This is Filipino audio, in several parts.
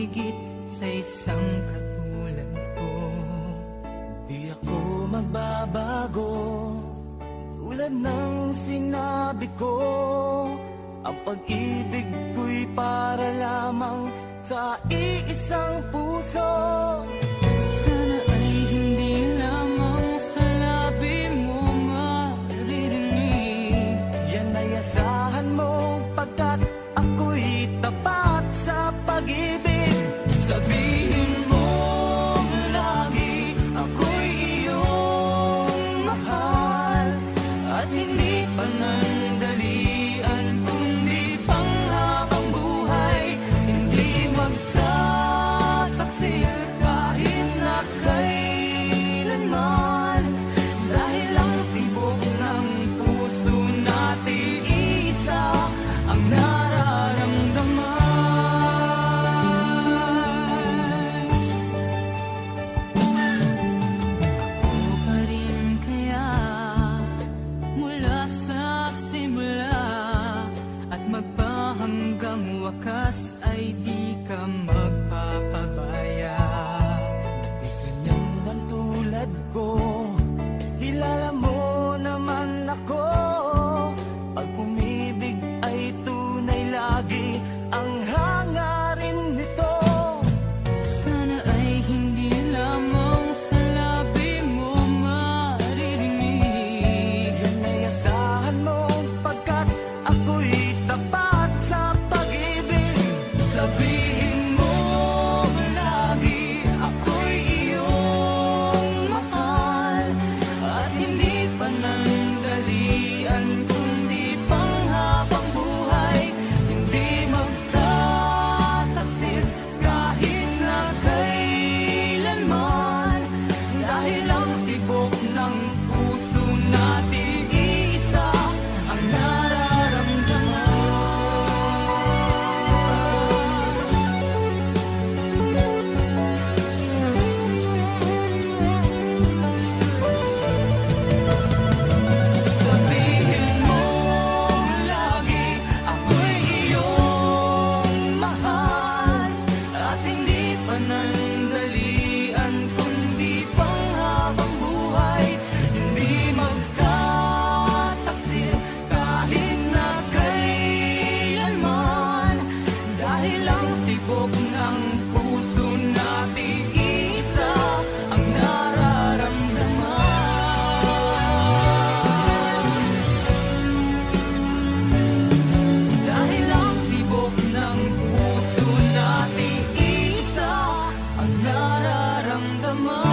higit sa isang katulad ko. Di ako magbabago, tulad ng sinabi ko. Ang pag-ibig ko'y para lamang sa iisang puso. Sana ay hindi lamang sa labi mo maririnig. Yan ay asahan mo, pagkat ako'y tapat sa pag-ibig. Sabihin mo lagi, ako'y iyong mahal, at hindi panandalian kundi panghabang buhay. Hindi magtataksil kahit na kailanman, dahil ang tibok ng puso natin isa ang nararamdaman. Ako pa rin kaya mula sa simula, at magpahanggang wakas ay di ka magpapabaya. Di ganyan ang tulad ko, kilala mo naman ako. Pag umibig ay tunay lagi ang hangarin nito. Sana ay hindi lamang sa labi mo maririnig. Yan ay asahan mo, pagkat ako'y tapat sa pag-ibig. Sabihin mo lagi, ako'y iyong mahal, at hindi panandalian kundi panghabang buhay. Hindi magtataksil kahit na kailanman, dahil ang tibok ng puso natin isa ang nararamdaman. Sabihin mo lagi, ako'y iyong mahal, at hindi panandalian kundi panghabang buhay. Hindi magtataksil kahit na kailanman, dahil ang tibok ng puso natin isa ang nararamdaman. Dahil ang tibok ng puso natin isa ang nararamdaman.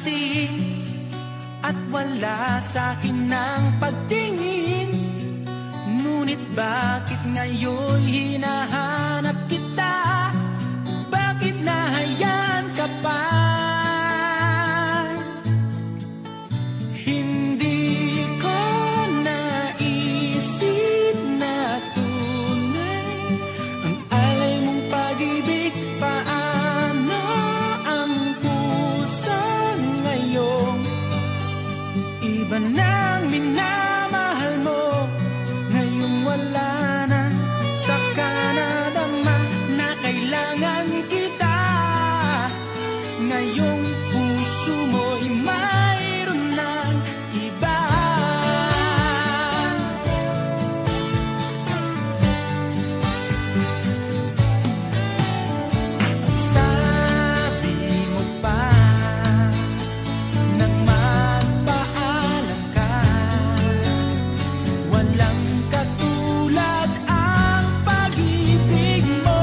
pinansin at wala sa'kin ng pagtingin. Ngunit bakit ngayon hinahanap kita? Bakit nahayaan ka pa? Hindi ko naisip na tunay ang alay mong pag-ibig. Paano ang puso ngayon? Iba nang minamahal mo, ngayong wala na. Saka nadama na kailangan kita. Ngayong puso mo'y mayroon ng iba. Sabi mo pa nang magpaalam ka, walang katulad ang pag-ibig mo.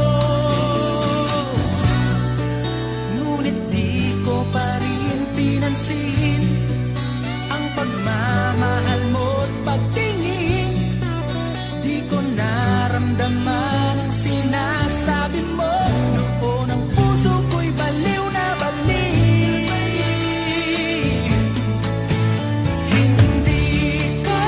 Ngunit di ko pa rin pinansin ang pagmamahal mo't pagtingin. Di ko naramdaman ang sinasabi mo. Noon ang puso ko'y baliw na baliw. Hindi ko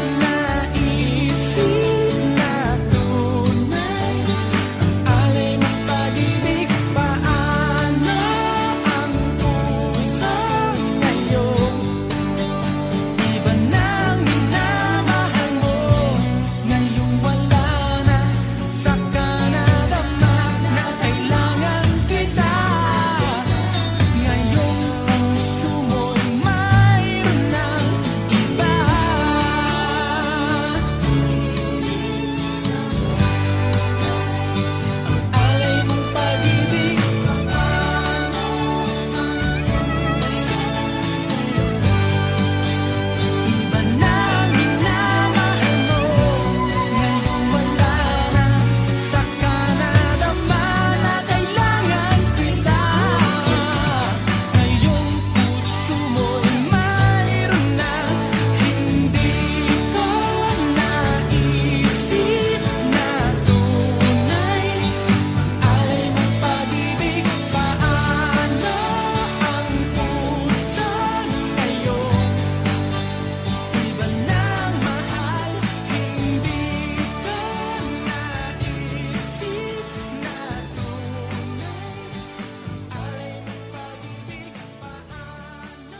naisip na tunay ang alay mong pag-ibig. Paano ang puso ngayon? Iba nang minamahal mo, ngayong wala na. Saka nadama na kailangan kita. Ngayong puso mo'y mayroon ng iba. Ang alay mong pag-ibig, iba nang minamahal mo, ngayong wala na. Saka nadama na kailangan kita. Ngayong puso mo'y mayroon na. Hindi ko naisip na tunay ang alay mong pag-ibig. Paano ang puso ngayon? Iba nang mahal. Hindi ko naisip na tunay ang alay mong pag-ibig. Paano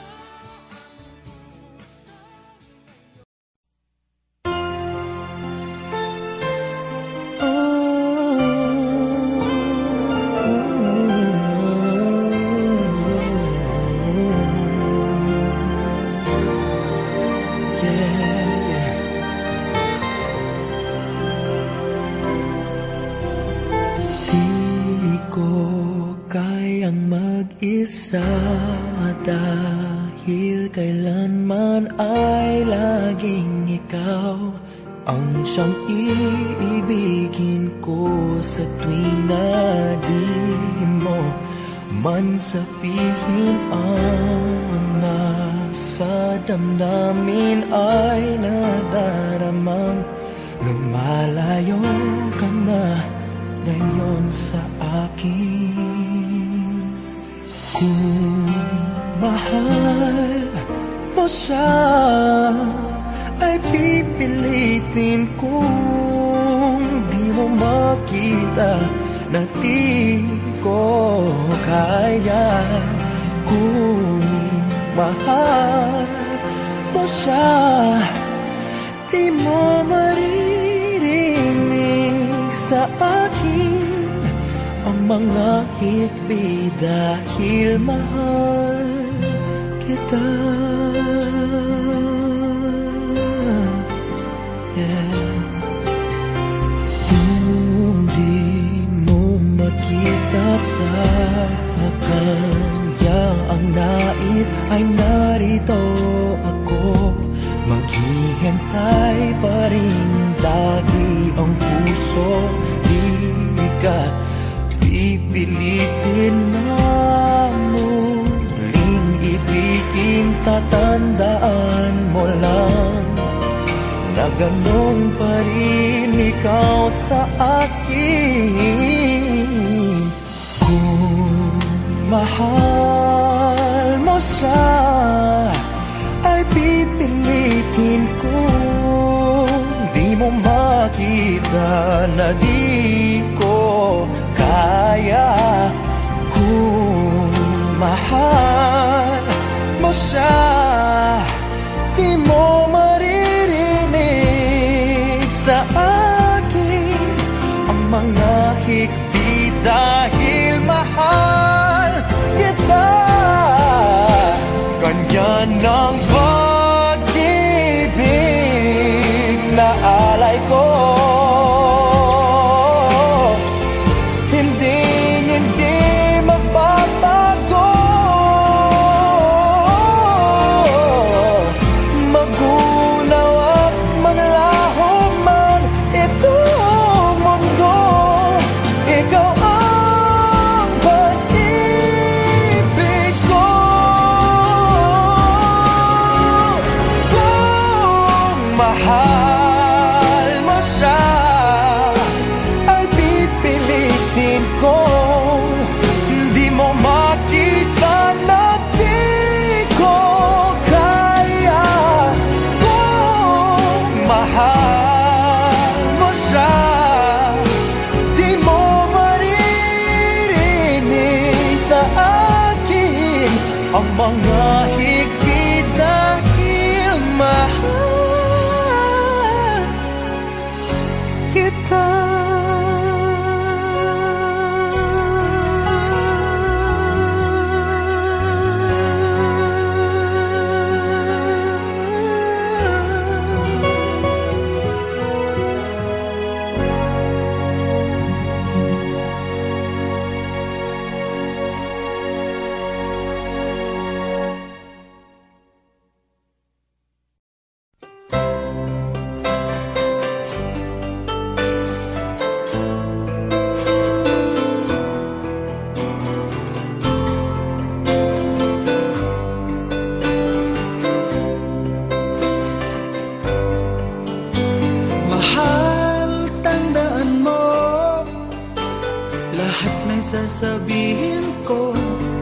di ko kayang mag-isa dahil kailanman ay laging ikaw ang siyang iibigin ko sa tuwing na di mo man sabihin ang nasa damdamin ay nadaramang lumalayo ka na ngayon sa akin. Kung mahal mo siya ay pipilitin kung di mo makita na di ko kaya. Kung mahal mo siya, di mo maririnig sa akin ang mga hikbi dahil mahal kita. Kung di mo makita sa kanya ang nais, ay narito ako. Maghihintay pa rin lagi ang puso. Di ka pipilitin na muling ganun pa rin ikaw sa akin. Kung mahal mo siya, ay pipilitin ko. Di mo makita na di ko kaya. Kung mahal mo siya, di mo maririnig sa akin ang mga higpit dahil mahal kita. Ganyan ang pag-ibig na alay ko. Hindi magbabago. Magunaw at maglaho man itong mundo, ikaw ang pag-ibig ko. Kung mahal mo siya, ay pipilitin ko. Di mo makita na di ko kaya. Kung mahal mo siya, di mo maririnig sa akin ang mga higpit dahil mahal kita. Mahal, tandaan mo lahat ng sasabihin ko.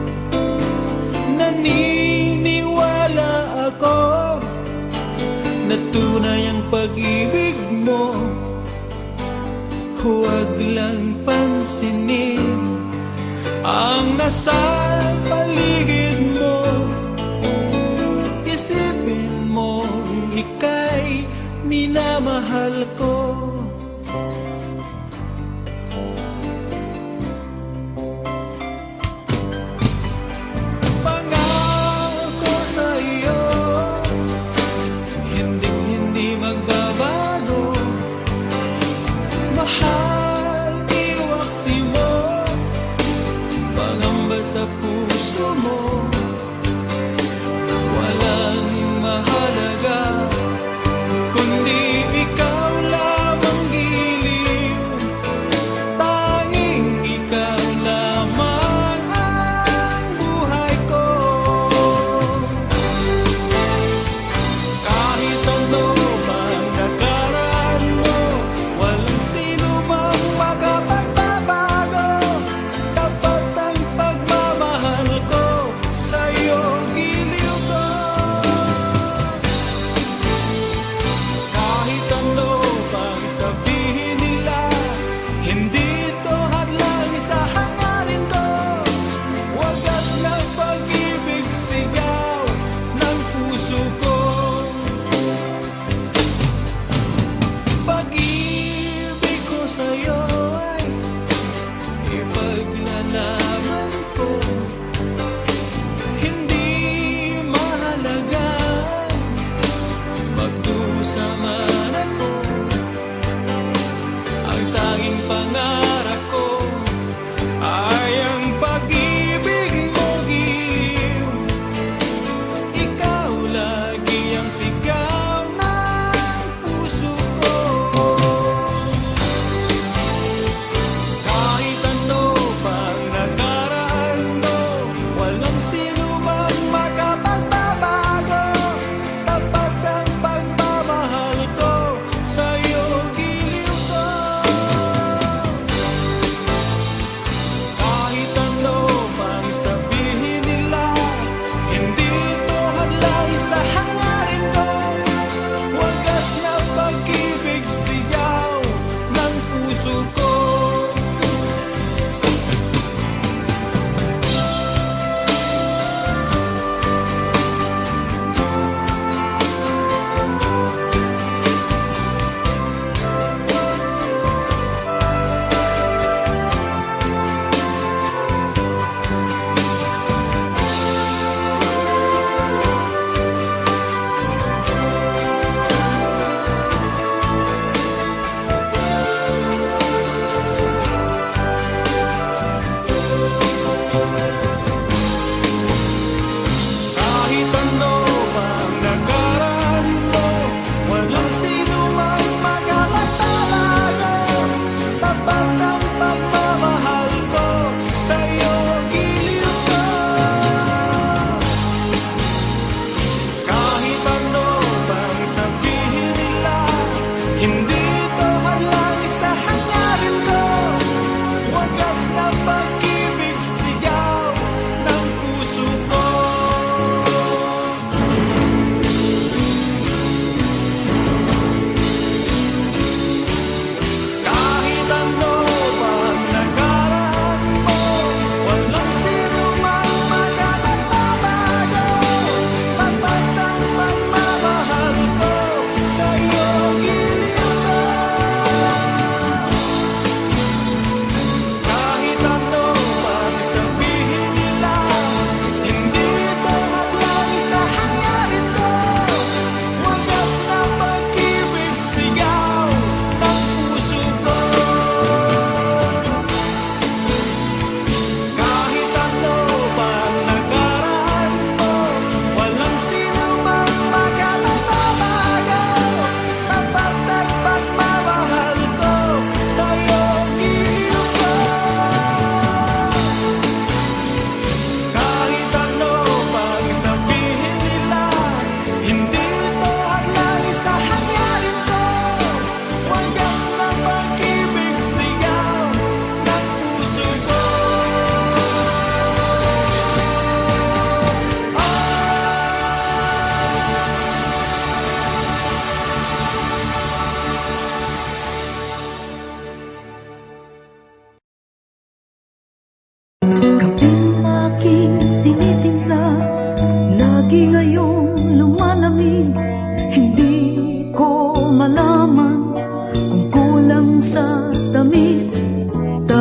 Naniniwala ako na tunay ang pag-ibig mo. Huwag lang pansinin ang nasa paligid mo. Isipin mo ika'y minamahal ko. Pangako sa iyo, hindi magbabago. Mahal, iwaksi mo, pangamba sa puso mo. Walang mahalaga kundi ikaw lamang.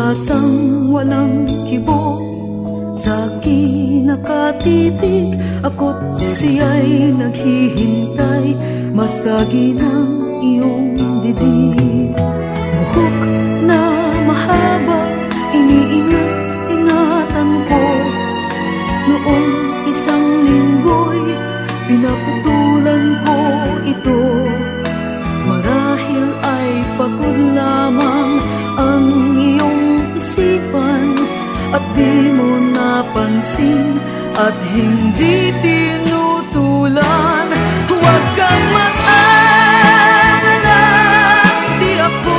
Umaasang walang kibo sa akin nakatitig, ako't siya'y naghihintay, masagi ng iyong bibig. Buhok na mahaba, iniingat-ingatan ko. Noong isang linggo'y pinaputulan ko ito. Marahil ay pagod lamang ang iyong isipan, at di mo napansin at hindi tinutulan. Huwag kang mag-alala, di ako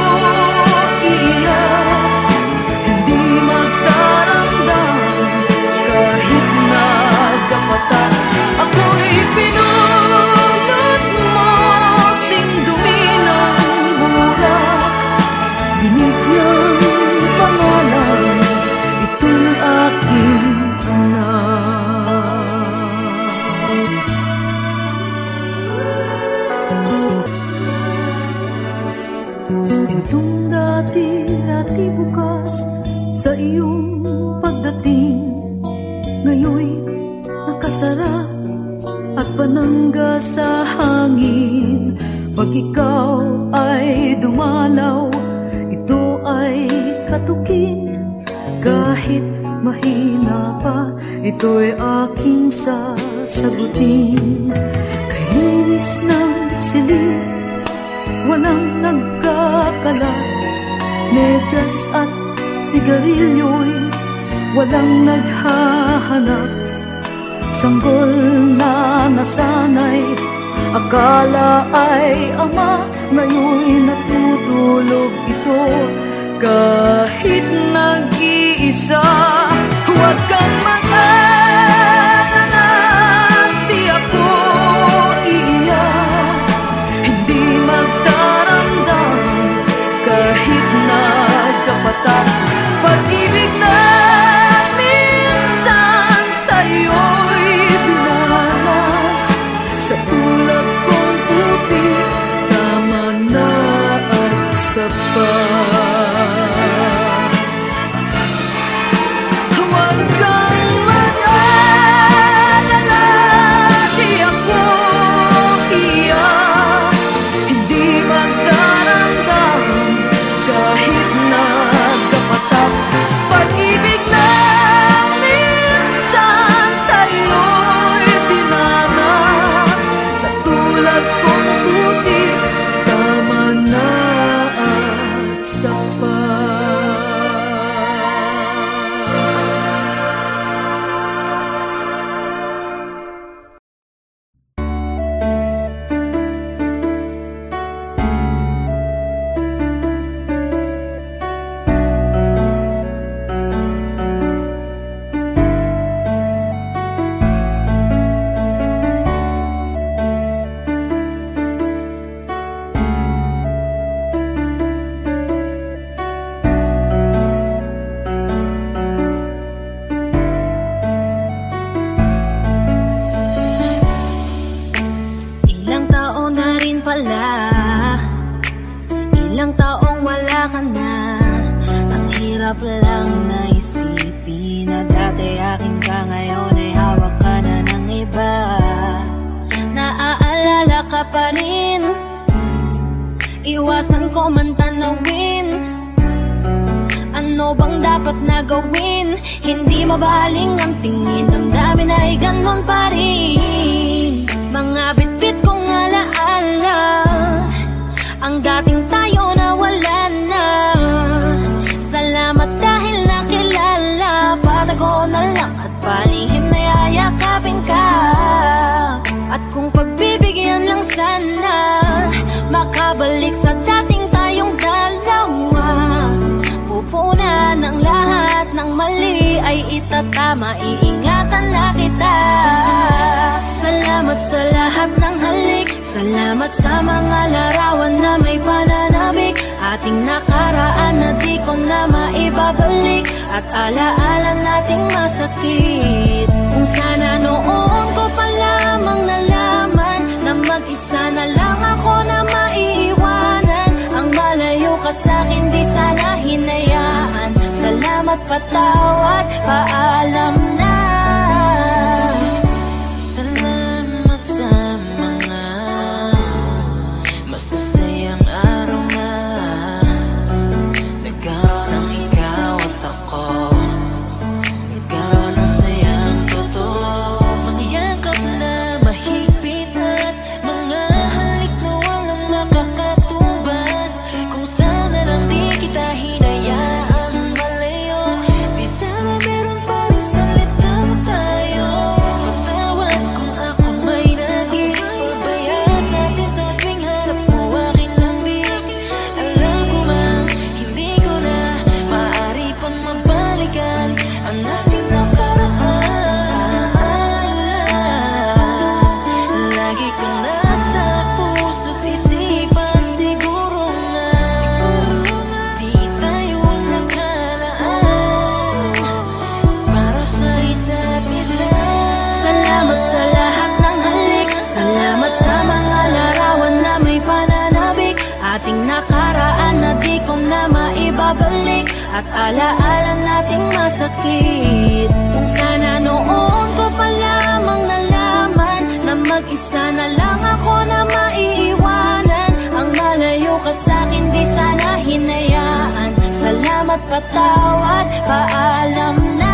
iiyak, hindi magdaramdam kahit nagkapatan. Ako'y pinulot mo, sing dumi ng burak, binigyang pangalan itong aking anak. Itong dati bukas sa iyong pagdating, ngayoy nakasara at panangga sa hangin. Pag ikaw ay dumalaw, ito ay katukin. Kahit mahina pa, ito'y aking sasagutin. Kay linis ng silid, walang nagkakalat, medyas at sigarilyo'y walang naghahanap. Sanggol na nasanay, akala ay ama, ngayon'y natutulog ito kahit nag-iisa. Huwag kang mag-alala, di ako iiyak, hindi magdaramdam kahit nagkapatan. Pag-ibig na minsan sa'yo'y dinanas, sa tulad kong puti, tama na at sapat. Huwag kang mag-alala, di ako iiyak, hindi magdaramdam kahit nagkapatan. Pag-ibig na minsan sa'yo'y dinanas, sa tulad kong puti, tama na at sapat. Ilang taon na rin pala, ilang taong wala ka na. Ang hirap lang na isipin na dati akin ka, ngayon ay hawak ka na ng iba. Naaalala ka pa rin, iwasan ko man tanawin. Ano bang dapat na gawin? Hindi mabaling ang tingin, damdamin ay ganon pa rin. Mga bitbit kong alaala, ang dating tayo na wala na. Salamat dahil nakilala, patago na lang at palihim na yayakapin ka. At kung pagbibigyan lang sana, makabalik sa dating tayong dalawa. Pupunan ng lahat ng mali ay itatama, iingatan na kita. Salamat sa lahat ng halik, salamat sa mga larawan na may pananabik. Ating nakaraan na di ko na maibabalik, at alaala nating masakit. Kung sana noon ko pa lamang nalaman na mag-isa na lang ako na maiiwanan. Ang malayo ka sa'kin di sana hinayaan. Sa Salamat, patawad, paalam na. Salamat sa mga masasayang araw na nagkaroon ng ikaw at ako. Nagkaroon ng sayang totoo, mga yakap na mahigpit at mga halik na walang makakatubas. Kung sana lang di kita hinayaan malayo, di sana meron pa rin salita mo tayo. Patawad kung ako may naging pabaya sa atin sa tuwing harap mo aking lambing. Alam ko mang hindi ko na maaari pang mabalikan ang ating nakaraan. Lagi ko nasa puso't isipan, siguro nga di tayo nakalaan para sa isa't isa. Salamat sa lahat ng halik, salamat sa mga larawan na may pananabik. Ating nakaraan na di ko na maibabalik, at alaala nating masakit. Kung sana noon ko pa lamang nalaman na mag-isa na lang ako na maiiwanan. Ang malayo ka sa'kin di sana hinayaan. Salamat, patawad, paalam na.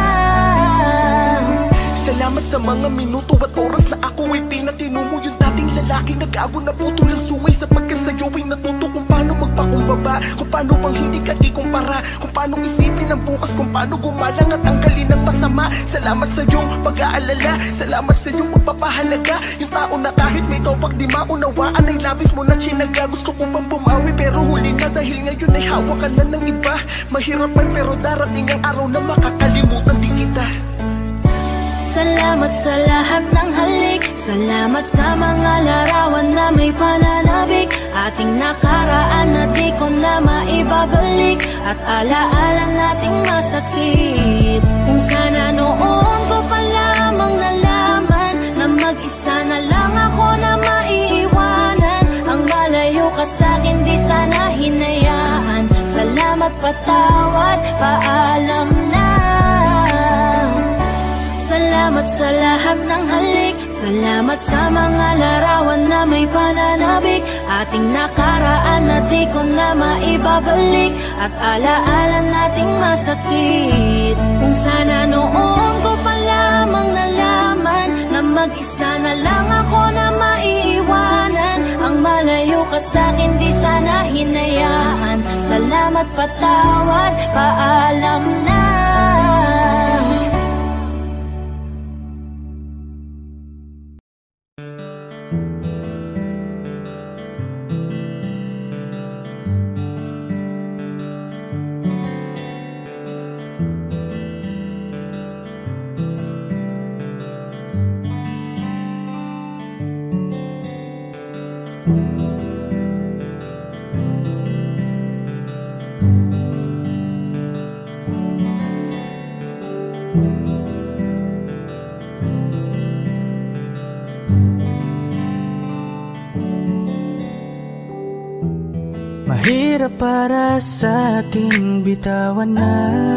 Salamat sa mga minuto at oras na ako ay pinatino mo. Yung dating lalaki nag-ago na putol ang suway, sapagkat sa'yo ay natuto kung paano magpakumbaba, kung paano bang hindi ka ikumpara, kung paano isipin ang bukas, kung paano gumalang at tanggalin ang masama. Salamat sa iyong pag-aalala, salamat sa iyong pagpapahalaga. Yung tao na kahit may topak di maunawaan ay labis mo na chinaga. Gusto ko pang bumawi pero huli na, dahil ngayon ay hawak ka na ng iba. Mahirap man pero darating ang araw na makakalimutan din kita. Salamat sa lahat ng halik, salamat sa mga larawan na may pananabik. Ating nakaraan na di ko na maibabalik, at alaala nating masakit. Kung sana noon ko pa lamang nalaman na mag-isa na lang ako na maiiwanan. Ang malayo ka sa'kin di sana hinayaan. Salamat, patawad, paalam na. Salamat sa lahat ng halik, salamat sa mga larawan na may pananabik. Ating nakaraan na di ko na maibabalik, at alaala nating masakit. Kung sana noon ko pa lamang nalaman na mag-isa na lang ako na maiiwanan. Ang malayo ka sa'kin di sana hinayaan. Salamat, patawad, paalam na. Mahirap para sa aking bitawan na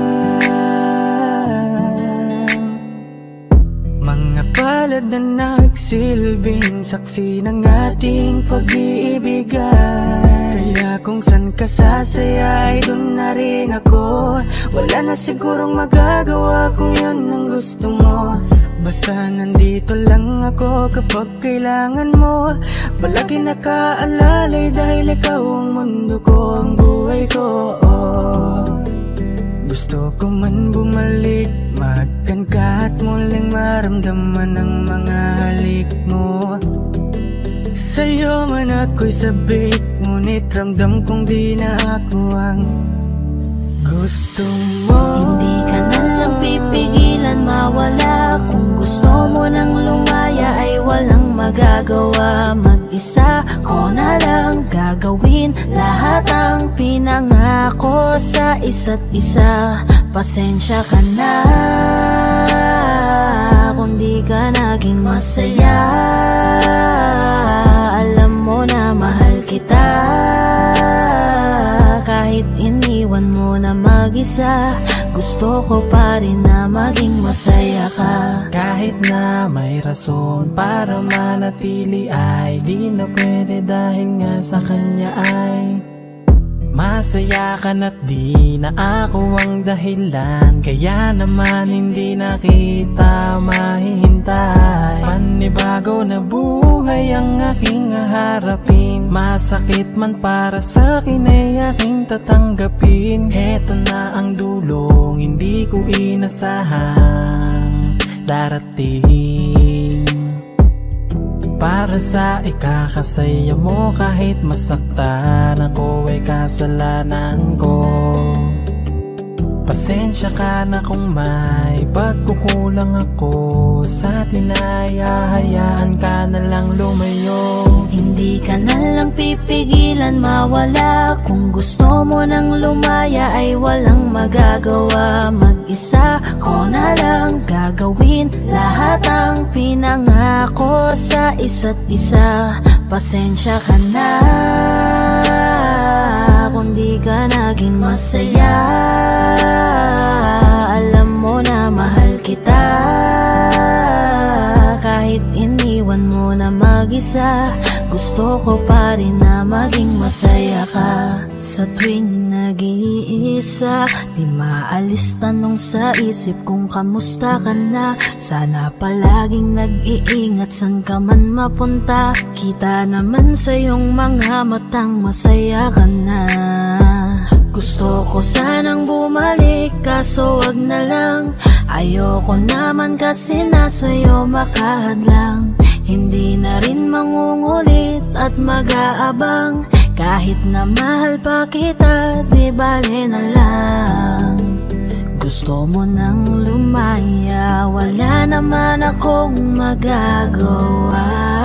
mga palad na nagsilbing saksi ng ating pag-iibigan. Kaya kung san ka sasaya ay dun na rin ako. Wala na sigurong magagawa kung yun ang gusto mo. Basta nandito lang ako kapag kailangan mo. Palagi nakaalalay dahil ikaw ang mundo ko, ang buhay ko. Gusto ko man bumalik, mahagkan ka at muling maramdaman ang mga halik mo. Sa'yo man ako'y sabik, ngunit ramdam kong di na ako ang gusto mo. Hindi ka na lang pipigilan mawala. Kung gusto mo nang lumaya ay walang magagawa. Mag-isa ko na lang gagawin lahat ang pinangako sa isa't isa. Pasensya ka na kung di ka naging masaya. Alam mo na mahal kita kahit iniwan mo na mag mag-isa. Gusto ko pa rin na maging masaya ka. Kahit na may rason para manatili ay di na pwede dahil nga sa kanya ay masaya ka na't di na ako ang dahilan. Kaya naman hindi na kita mahihintay. Panibago na buhay ang aking haharapin. Masakit man para sa'kin ay aking tatanggapin. Heto na ang dulong hindi ko inasahang darating. Para sa ikakasaya mo kahit masaktan ako ay kasalanan ko. Pasensya ka na kung may pagkukulang ako sa atin ay hahayaan ka na lang lumayo. Hindi ka na lang pipigilan mawala. Kung gusto mo nang lumaya ay walang magagawa. Mag-isa ko na lang gagawin lahat ang pinangako sa isa't isa. Pasensya ka na kung di ka naging masaya. Alam mo na mahal kita. Kahit iniwan mo na mag-isa, gusto ko pa rin na maging masaya ka. Sa tuwing nag-iisa, di maalis tanong sa isip kung kamusta ka na. Sana palaging nag-iingat san ka man mapunta. Kita naman sa iyong mga matang masaya ka na. Gusto ko sanang bumalik kaso wag na lang. Ayoko naman kasi nasa'yo makahadlang. Hindi na rin mangungulit at mag-aabang. Kahit na mahal pa kita, di bale na lang. Gusto mo nang lumaya, wala naman akong magagawa.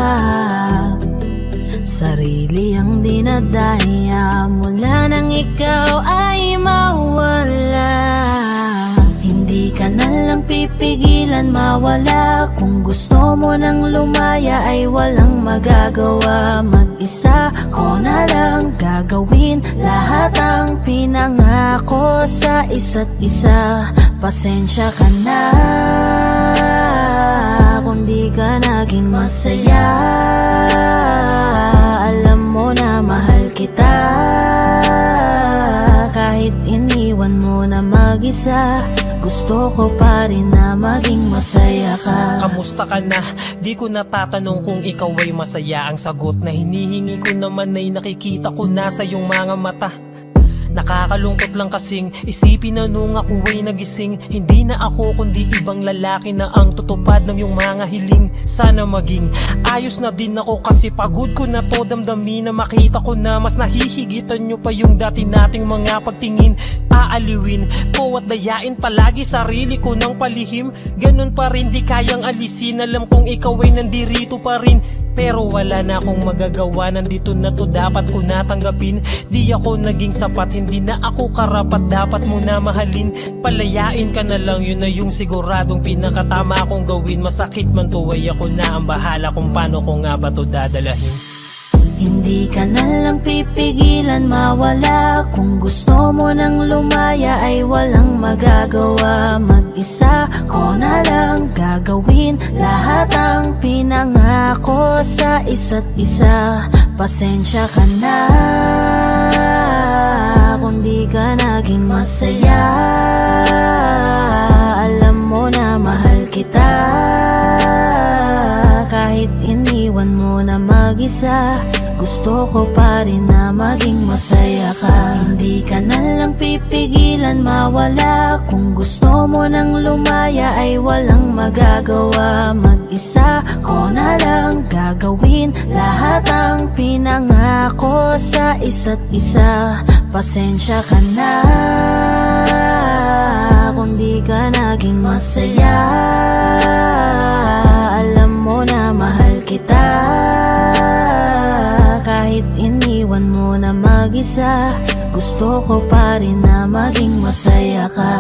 Sarili ang dinadaya mula nang ikaw ay mawala. Hindi ka na lang pipigilan mawala. Kung gusto mo nang lumaya ay walang magagawa. Mag-isa ko na lang gagawin lahat ang pinangako sa isa't isa. Pasensya ka na kung di ka naging masaya. Alam mo na mahal kita. Kahit iniwan mo na mag-isa, gusto ko pa rin na maging masaya ka. Kamusta ka na? Di ko natatanong kung ikaw ay masaya. Ang sagot na hinihingi ko naman ay nakikita ko na sa iyong mga mata. Nakakalungkot lang kasing isipin na nung ako ay nagising, hindi na ako kundi ibang lalaki na ang tutupad ng iyong mga hiling. Sana maging ayos na din ako kasi pagod ko na to damdamin na makita ko na mas nahihigitan nyo pa yung dati nating mga pagtingin. Aaliwin ko at dayain palagi sarili ko ng palihim. Ganun pa rin di kayang alisin. Alam kong ikaw ay nandirito pa rin, pero wala na akong magagawa. Nandito na to, dapat ko natanggapin. Di ako naging sapat, hindi na ako karapat, dapat mo na mahalin. Palayain ka na lang, yun na yung siguradong pinakatama akong gawin. Masakit man to ay ako na ang bahala kung paano ko nga ba to dadalahin. Hindi ka na lang pipigilan mawala. Kung gusto mo nang lumaya ay walang magagawa. Mag-isa ko na lang gagawin lahat ang pinangako sa isa't isa. Pasensya ka na kung di ka naging masaya. Alam mo na mahal kita. Kahit iniwan mo na mag-isa, gusto ko pa rin na maging masaya ka. Hindi ka na lang pipigilan mawala. Kung gusto mo nang lumaya ay walang magagawa. Mag-isa ko na lang gagawin lahat ang pinangako sa isa't isa. Pasensya ka na kung di ka naging masaya. Alam mo na mahal kita. Kahit iniwan mo na mag-isa, gusto ko pa rin na maging masaya ka.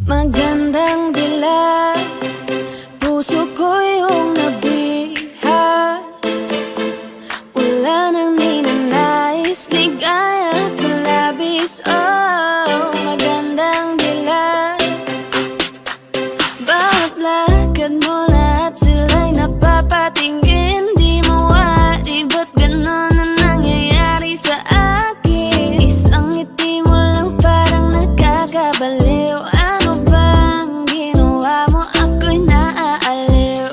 Magandang dilag, puso ko yung nabiha. Wala nang ninanais, ligaya kalabis. Oh, magandang dilag, bawat lakad mo lahat sila'y napapatingin. Di mawari, ba't ganon ang nangyayari sa akin? Isang ngiti mo lang parang nakakabaliw. Ano bang ginawa mo? Ako'y naaaliw.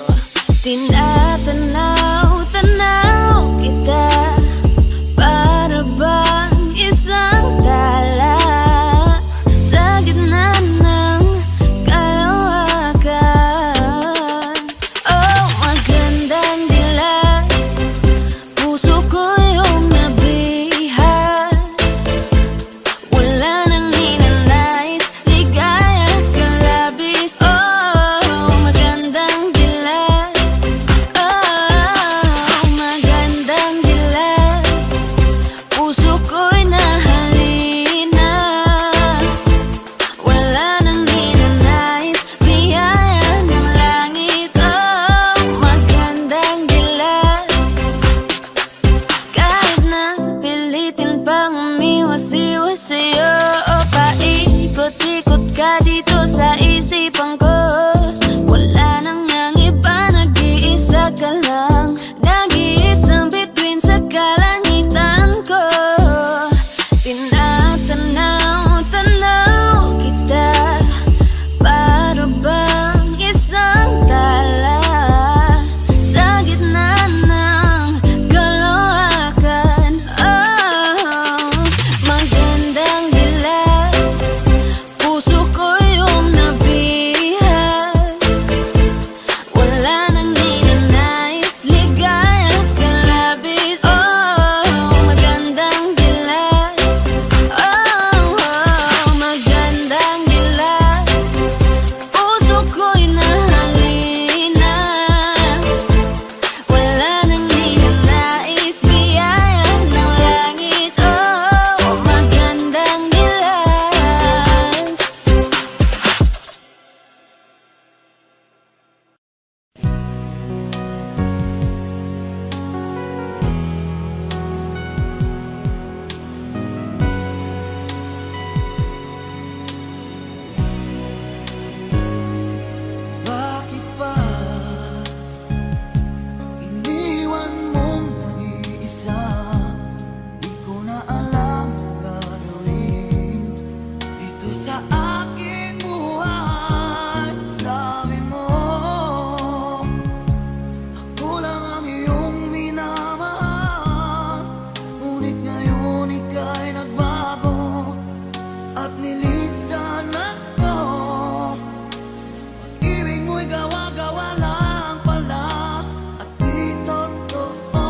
Tinatanaw-tanaw kita, para bang isang tala sa gitna ng kalawakan. Oh, magandang dilag, puso ko yung nabiha. Wala nang ninanais, ligaya kalabis. Oh, magandang dilag. Oh, magandang dilag, puso ko'y nahalina. Wala nang ninanais, biyaya ng langit. Oh, magandang dilag, kahit na pilitin pang umiwas-iwas sa'yo. O paikot-ikot ka dito sa isipan ko. Wala nang ang iba, nag-iisa ka lang. Nag-iisang bituin sa kalangitan ko. Tinatanaw-tanaw kita, para bang isang tala sa gitna ng kalawakan. Oh, magandang dilag, puso ko yung nabiha. Wala nang ninanais, ligaya kalabis. Oh, magandang dilag. Oh, magandang dilag, puso ko'y nahalina. Wala nang ninanais, biyaya ng langit. Oh, magandang dilag. Bakit ba iniwan mong nag-iisa? Di ko na alam ang gagawin dito sa aking buhay. Sabi mo, ako lang ang iyong minamahal. Ngunit ngayon ika'y nagbago at nilisan ako. Ibig mo'y gawa-gawa lang pala at di totoo.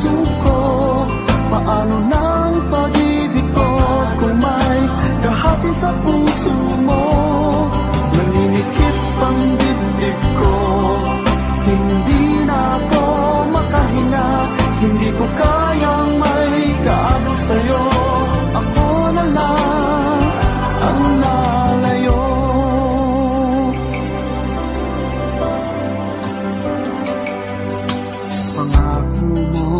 puso ko. Paano ng pag-ibig ko kung may kahati sa puso mo? Naninikip ang dibdib ko, hindi na ako makahinga. Hindi ko kayang may kaagaw sa'yo. Ako na lang ang lalayo. Pangako mo,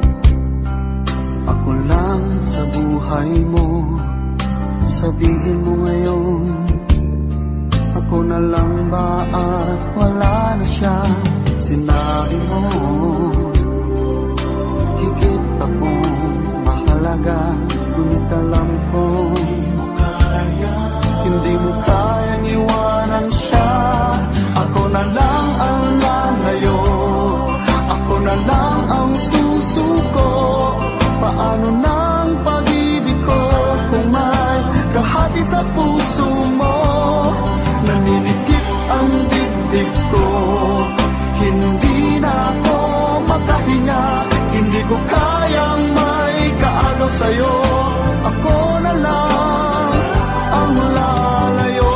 ako lang sa buhay mo. Sabihin mo ngayon, ako na lang ba at wala na siya? Sinabi mo, higit akong mahalaga. Ngunit alam ko, hindi mo kayang iwanan siya. Ako na lang ang lalayo, ako na lang ang susuko. Paano ng pag-ibig ko kung may kahati sa puso mo? Naninikip ang dibdib ko, hindi na ako makahinga. Hindi ko kayang may kaagaw sa'yo. Ako na lang ang lalayo.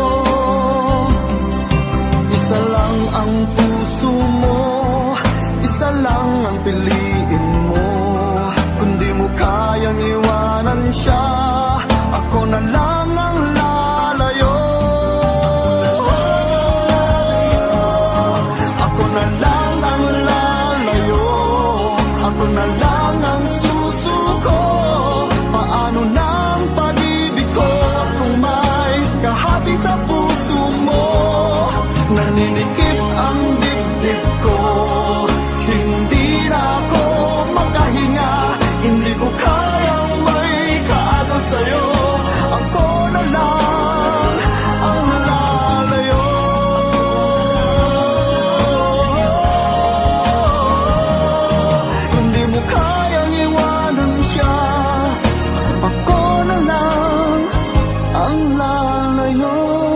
Isa lang ang puso mo, isa lang ang piliin mo. Kung di mo kayang iwanan siya, ako na lang ang lalayo. Ako na lang ang lalayo, ako na lang ang susuko. Paano ng pag-ibig ko kung may kahati sa puso mo? Naninikip ang dibdib ko, hindi na ako makahinga. Hindi ko kayang may kaagaw sa'yo. Ako na lang ang lalayo. Hindi mo kayang iwanan siya. Ako na lang ang lalayo.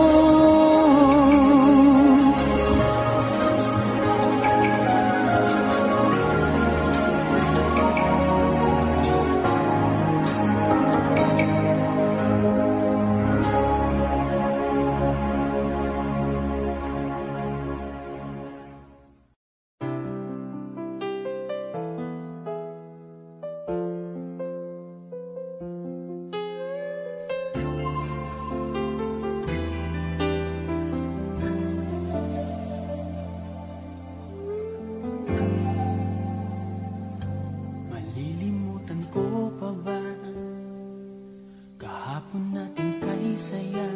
Malilimutan ko pa ba kahapon natin kay saya?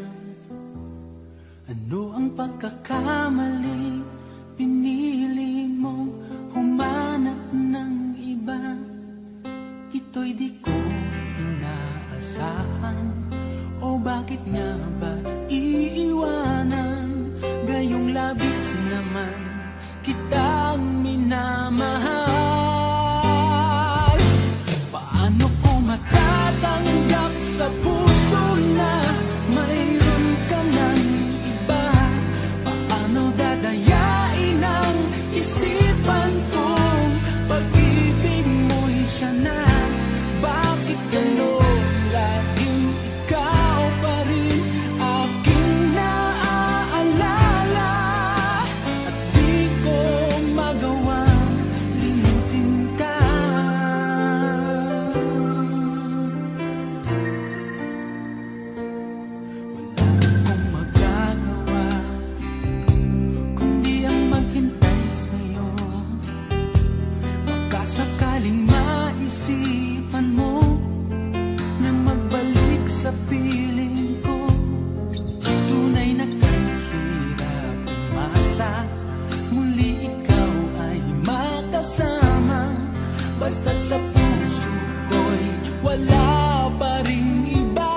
Ano ang pagkakamali? Pinili mong humanap ng iba. Ito'y di ko inaasahan. O bakit nga ba iiwanan? Gayong labis naman kitang minamahal. Paano ko matatanggap sa puso na mayroon ka ng iba? Paano dadayain ang isipan kong pag-ibig mo'y siya na? Bakit gano'n laging ikaw pa rin aking naaalala? At di ko magawang limutin ka. Wala akong magagawa kundi ang maghintay sa'yo. Baka sakaling maisipan mo na magbalik sa piling ko. Tunay na kahirap umasa, muli ikaw ay makasama. Basta't sa puso ko'y wala pa ring iba.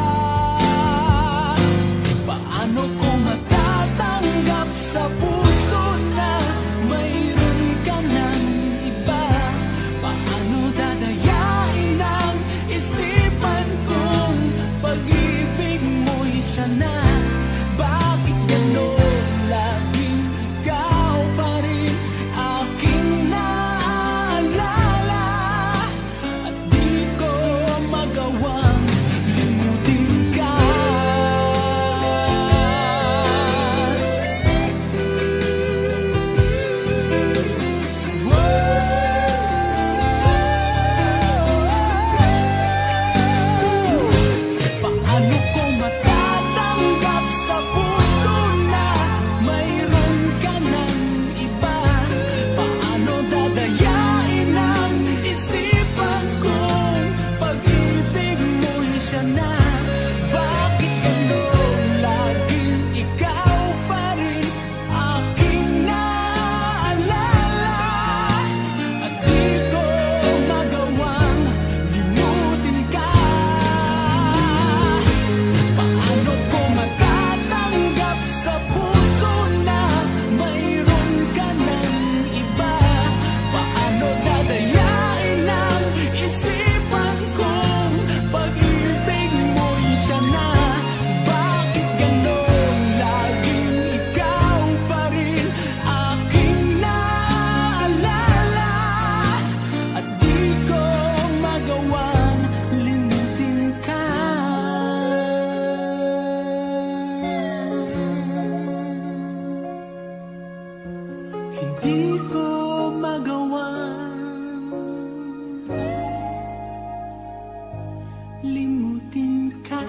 Paano ko matatanggap sa puso na mayroon ka ng iba? Paano dadayain ang isipan kong pag-ibig mo'y siya na? Bakit gano'n laging ikaw pa rin aking naaalala? di ko magawang limutin ka.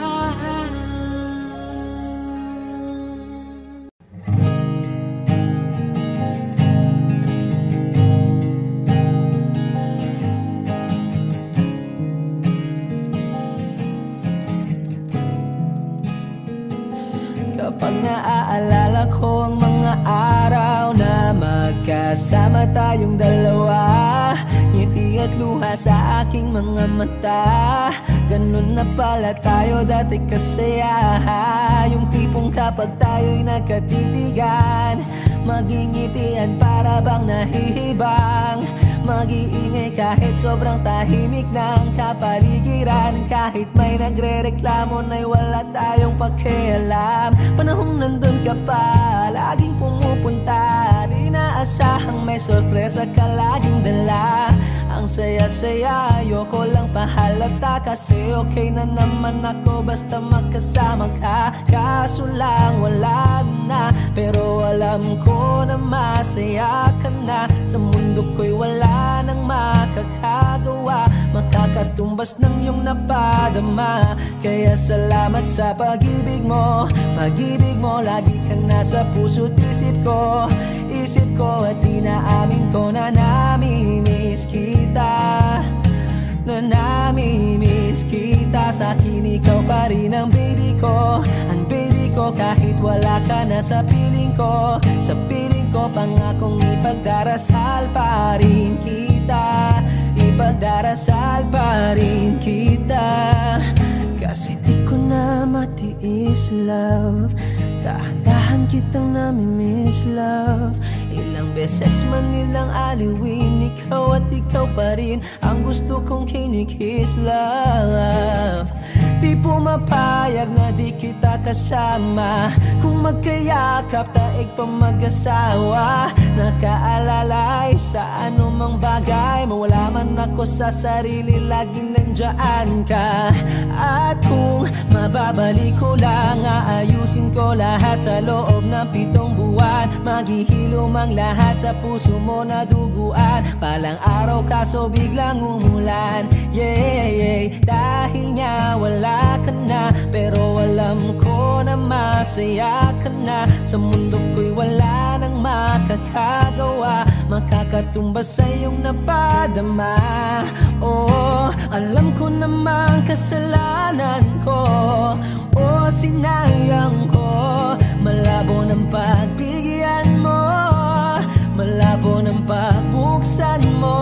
Kapag naaalala ko ang mga araw na magkasama tayong dalawa, ngiti at luha sa aking mga mata. Ganun na pala tayo dati kasaya. Yung tipong kapag tayo'y nagkatitigan, magingitian para bang nahihibang. Mag-iingay kahit sobrang tahimik ng kapaligiran. Kahit may nagre-reklamo na'y wala tayong pakialam. Panahong nandun ka pa, laging pumupunta. Di naasahang may sorpresa ka laging dala. Ang saya-saya, ayoko lang pahalata. Kasi okay na naman ako basta magkasama ka. Kaso lang wala na, pero alam ko na masaya ka na. Sa mundo ko'y wala nang makakagawa, makakatumbas ng iyong napadama. Kaya salamat sa pag-ibig mo. Pag-ibig mo, lagi kang nasa puso't isip ko. Isip ko at inaamin ko na namimiss kita. Na namimiss kita. Sa akin ikaw pa rin ang baby ko. Ang baby ko kahit wala ka na sa piling ko. Sa piling ko pangakong ipagdarasal pa rin kita. Ipagdarasal pa rin kita. Kasi di ko na matiis love. Dahan-dahan kitang namimiss love. Ilang beses man nilang aliwin, ikaw at ikaw pa rin ang gusto kong kinikiss love. Di pumapayag na di kita kasama. Kung magkayakap taig pa mag-asawa. Nakaalalay sa anumang bagay. Mawala man ako sa sarili, laging nandiyan ka. At kung mababalik ko lang, aayusin ko lahat sa loob ng 7 buwan. Maghihilom ang lahat sa puso mo na duguan. Palang araw kaso biglang umulan. Yeah, dahil nga wala ka na, pero alam ko na masaya ka na. Sa mundo ko'y wala nang makakagawa, makakatumbas sa iyong napadama. Oh, alam ko namang kasalanan ko. Oh, sinayang ko. Malabo ng pagbigyan mo, malabo ng pagbuksan mo.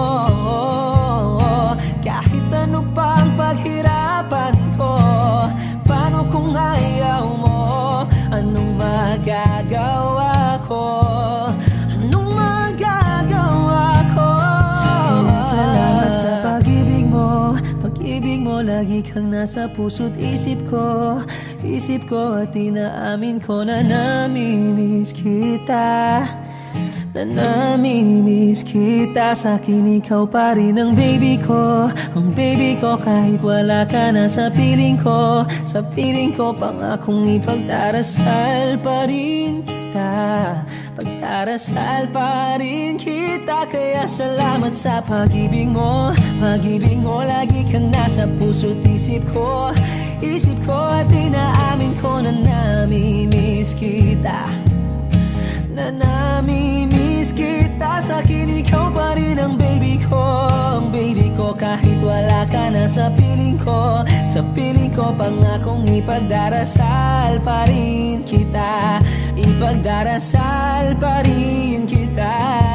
Kahit ano pang paghirapan ko, paano kung ayaw mo? Anong magagawa ko? Anong magagawa ko? Kaya salamat sa pag-ibig mo. Pag-ibig mo, lagi kang nasa puso't isip ko. Isip ko at inaamin ko na namimiss kita. Na namimiss kita. Sa akin ikaw pa rin ang baby ko. Ang baby ko kahit wala ka na sa piling ko. Sa piling ko pangakong ipagdarasal pa rin kita. Pagdarasal pa rin kita. Kaya salamat sa pag-ibig mo. Pag-ibig mo, lagi kang nasa puso't isip ko. Isip ko at inaamin ko na namimiss kita. Na namimiss kita. Sa akin ikaw pa rin ang baby ko. Ang baby ko kahit wala ka na sa piling ko. Sa piling ko pangakong ipagdarasal pa rin kita. Ipagdarasal pa rin kita.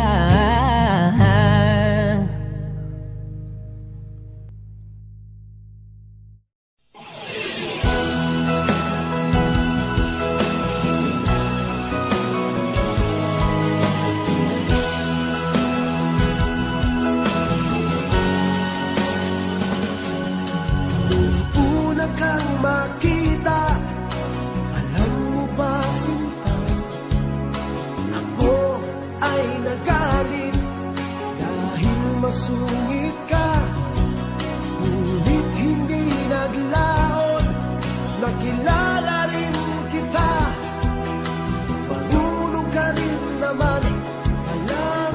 Makita, alam mo ba sinta, ako ay nagalit dahil masungit ka. Ngunit hindi naglaon, nakilala rin kita. Marunong ka rin naman, alam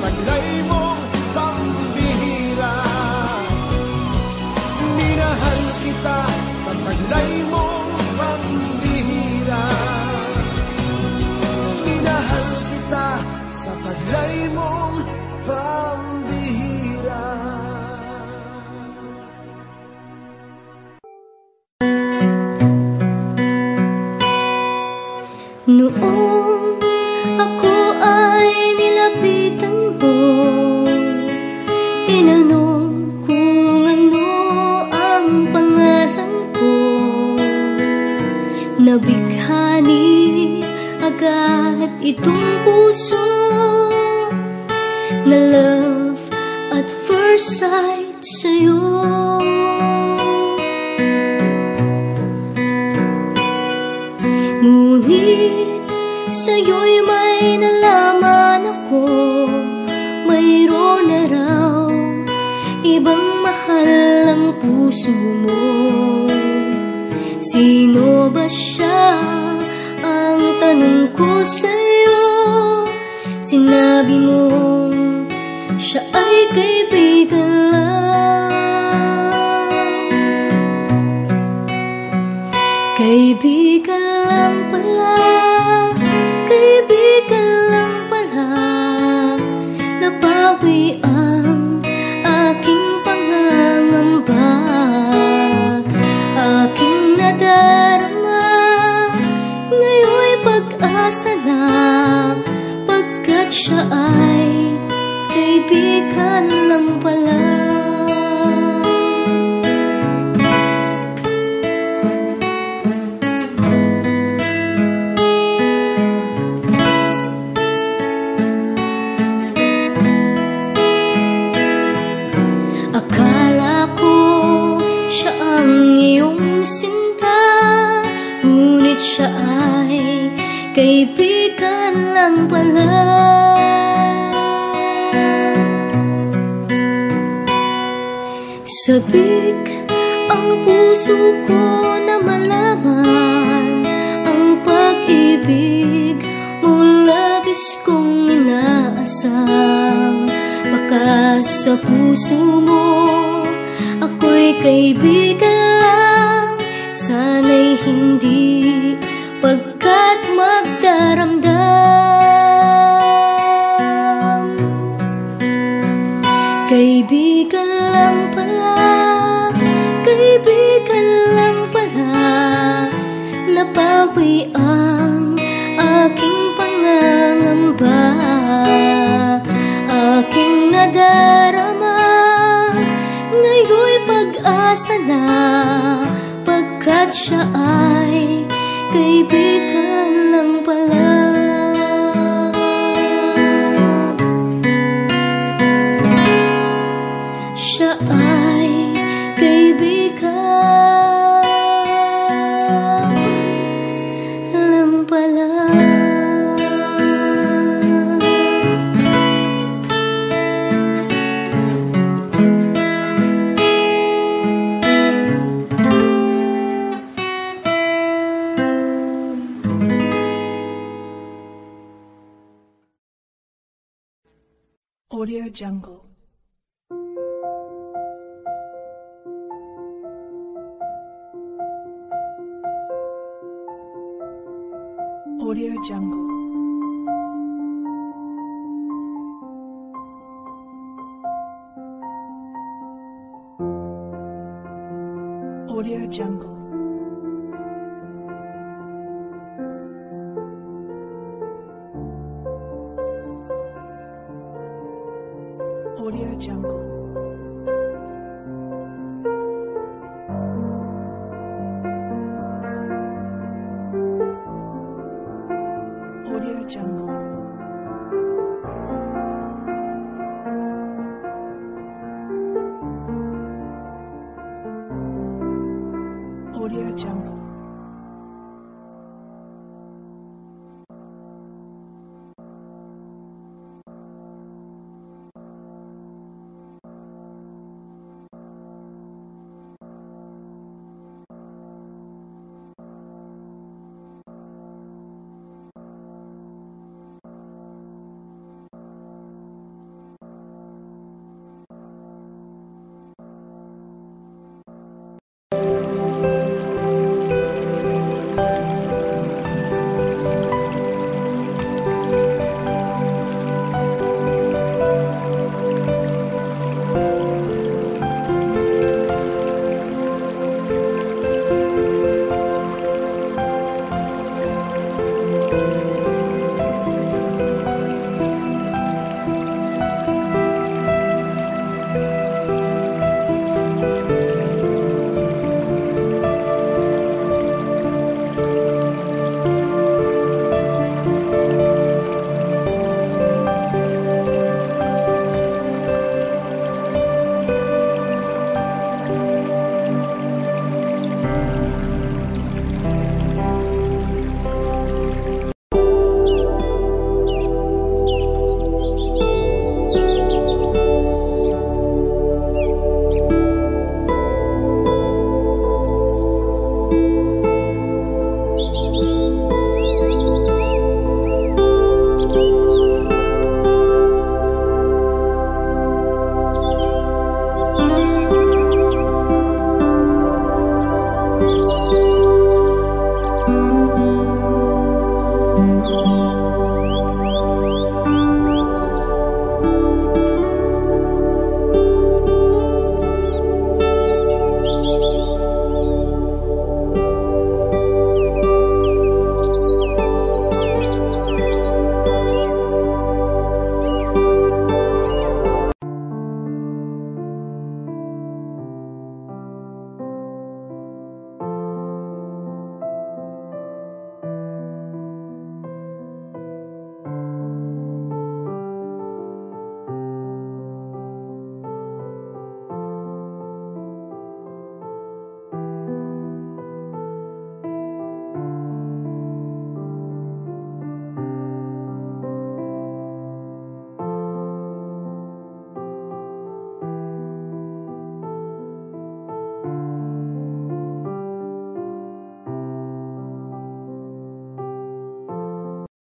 taglay mong pambihira. Minahal kita sa taglay mong pambihira. Minahal kita sa taglay mong pambihira. Noong ako ay nilapitan mo, tinanong kung ano ang pangalan ko. Nabighani agad itong puso na love at first sight sa'yo. Ngunit sa'yo'y may nalaman ako, mayroon na raw ibang mahal ang puso mo. Sino ba siya? Ang tanong ko sa'yo. Sinabi mo siya ay kaibigan lang. Kaibigan lang pala, kaibigan lang pala. Napawi ang aking pangangamba, aking nadarama. Ngayon'y pag-asa na, pagkat siya ay kaibigan lang pala. Akala ko siya ang iyong sinta, ngunit siya ay kaibigan lang pala. Sabik ang puso ko na malaman ang pag-ibig mo, labis kong inaasam. Baka sa puso mo ako'y kaibigan lang, sana'y hindi, pagkat magdaramdam. Kaibigan lang pala, kaibigan lang pala. Napawi ang aking pangangamba, aking nadarama. Ngayon'y pag-asa na, pagkat siya ay kaibigan lang pala. Siya ay kaibigan lang pala. Audio Jungle. Audio Jungle. Audio Jungle. Audio Jungle.